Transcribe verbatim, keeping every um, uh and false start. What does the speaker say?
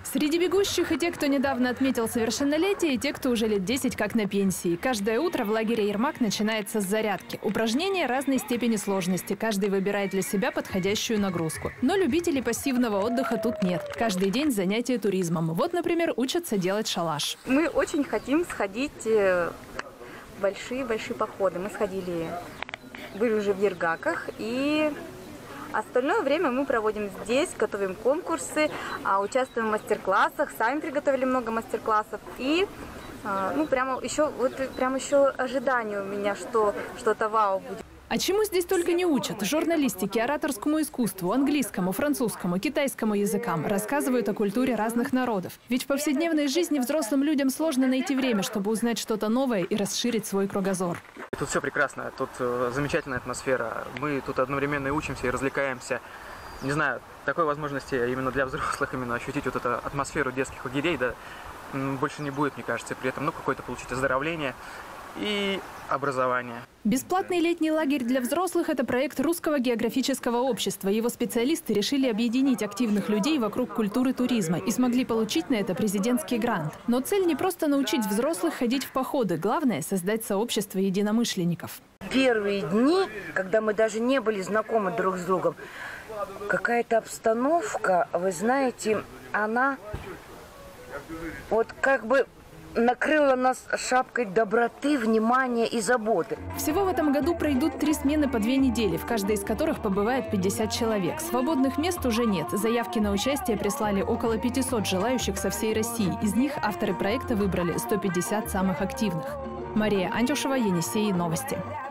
Среди бегущих и те, кто недавно отметил совершеннолетие, и те, кто уже лет десять как на пенсии. Каждое утро в лагере «Ермак» начинается с зарядки. Упражнения разной степени сложности. Каждый выбирает для себя подходящую нагрузку. Но любителей пассивного отдыха тут нет. Каждый день занятия туризмом. Вот, например, учатся делать шалаш. Мы очень хотим сходить в большие-большие походы. Мы сходили, были уже в Ергаках, и остальное время мы проводим здесь, готовим конкурсы, участвуем в мастер-классах, сами приготовили много мастер-классов. И ну, прямо еще, вот, прямо еще ожидание у меня, что что-то вау будет. А чему здесь только не учат? Журналистике, ораторскому искусству, английскому, французскому, китайскому языкам. Рассказывают о культуре разных народов. Ведь в повседневной жизни взрослым людям сложно найти время, чтобы узнать что-то новое и расширить свой кругозор. Тут все прекрасно, тут замечательная атмосфера. Мы тут одновременно и учимся, и развлекаемся. Не знаю, такой возможности именно для взрослых именно ощутить вот эту атмосферу детских лагерей, да, больше не будет, мне кажется. При этом, ну, какое-то получить оздоровление и образование. Бесплатный летний лагерь для взрослых – это проект Русского географического общества. Его специалисты решили объединить активных людей вокруг культуры туризма и смогли получить на это президентский грант. Но цель не просто научить взрослых ходить в походы. Главное – создать сообщество единомышленников. Первые дни, когда мы даже не были знакомы друг с другом, какая-то обстановка, вы знаете, она вот как бы накрыла нас шапкой доброты, внимания и заботы. Всего в этом году пройдут три смены по две недели, в каждой из которых побывает пятьдесят человек. Свободных мест уже нет. Заявки на участие прислали около пятисот желающих со всей России. Из них авторы проекта выбрали сто пятьдесят самых активных. Мария Антюшева, Енисей, новости.